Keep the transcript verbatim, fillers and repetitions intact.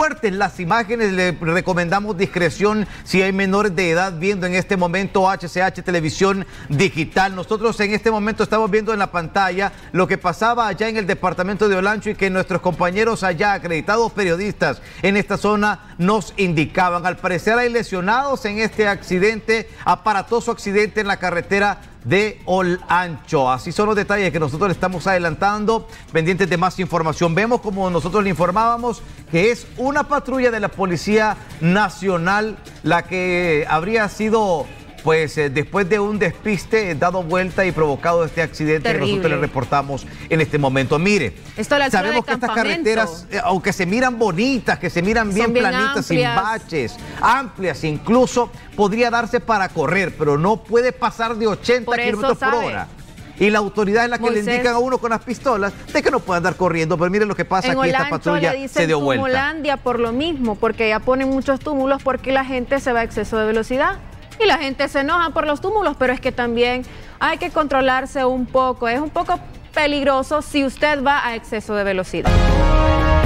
fuertes las imágenes, le recomendamos discreción si hay menores de edad viendo en este momento H C H Televisión Digital. Nosotros en este momento estamos viendo en la pantalla lo que pasaba allá en el departamento de Olancho y que nuestros compañeros allá, acreditados periodistas en esta zona, nos indicaban. Al parecer hay lesionados en este accidente, aparatoso accidente en la carretera de Olancho. Así son los detalles que nosotros le estamos adelantando, pendientes de más información. Vemos, como nosotros le informábamos, que es una patrulla de la Policía Nacional la que habría sido, pues, eh, después de un despiste, eh, dado vuelta y provocado este accidente. Terrible. Que nosotros le reportamos en este momento. Mire, Esto la sabemos que estas carreteras, eh, aunque se miran bonitas, que se miran bien, bien planitas, amplias, sin baches, amplias, incluso podría darse para correr, pero no puede pasar de ochenta kilómetros por hora. Y la autoridad es la que Moisés, le indican a uno con las pistolas de que no puede andar corriendo. Pero miren lo que pasa aquí, esta patrulla se dio vuelta. En Tumulandia por lo mismo, porque ya ponen muchos túmulos porque la gente se va a exceso de velocidad. Y la gente se enoja por los túmulos, pero es que también hay que controlarse un poco. Es un poco peligroso si usted va a exceso de velocidad.